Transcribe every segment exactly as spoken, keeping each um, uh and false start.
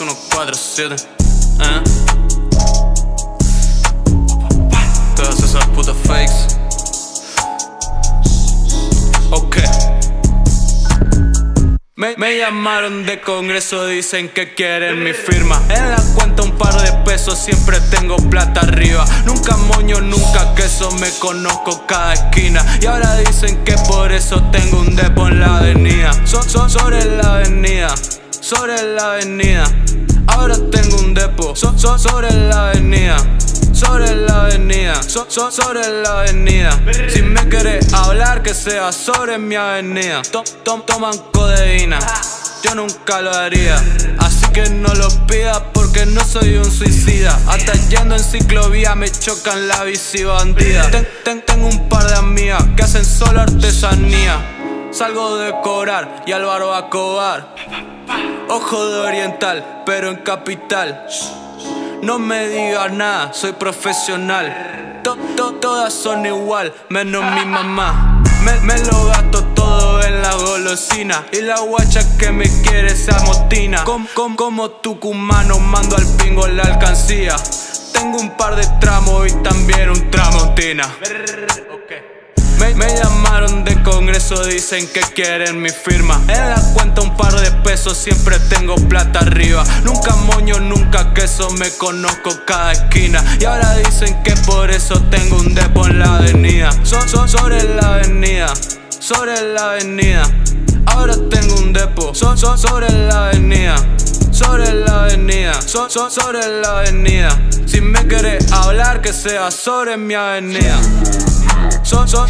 uno cuatro siete. ¿Eh? Todas esas putas fakes. Ok. Me, me llamaron de Congreso, dicen que quieren mi firma. En la cuenta un par de pesos, siempre tengo plata arriba. Nunca moño, nunca queso, me conozco cada esquina. Y ahora dicen que por eso tengo un depo en la avenida. So, so, sobre la avenida, sobre la avenida. Ahora tengo un depo, so, so, sobre la avenida. Sobre la avenida, so, so, sobre la avenida. Si me querés hablar, que sea sobre mi avenida. Tom, tom, toman codeína, yo nunca lo haría. Así que no lo pidas porque no soy un suicida. Hasta yendo en ciclovía me chocan la bici bandida. ten, ten, Tengo un par de amigas que hacen solo artesanía. Salgo de cobrar y Álvaro a cobar. Ojo de oriental, pero en capital. No me digas nada, soy profesional. to, to, Todas son igual, menos mi mamá. Me, me lo gasto todo en la golosina. Y la guacha que me quiere se amotina. Com, com, como tucumano mando al pingo la alcancía. Tengo un par de tramos y también un tramontina. Me, me llamaron de Congreso, dicen que quieren mi firma. En la cuenta un par de pesos, siempre tengo plata arriba. Nunca moño, nunca queso, me conozco cada esquina. Y ahora dicen que por eso tengo un depo en la avenida. So, so, sobre la avenida, sobre la avenida. Ahora tengo un depo, so, so, sobre la avenida. Sobre la avenida, so, so, sobre la avenida. Si me querés hablar, que sea sobre mi avenida. So, so,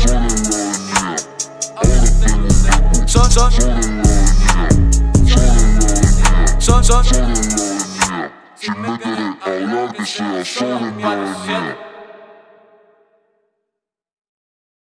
so, so, so, so. Si me querés hablar, que sea sobre mi avenida.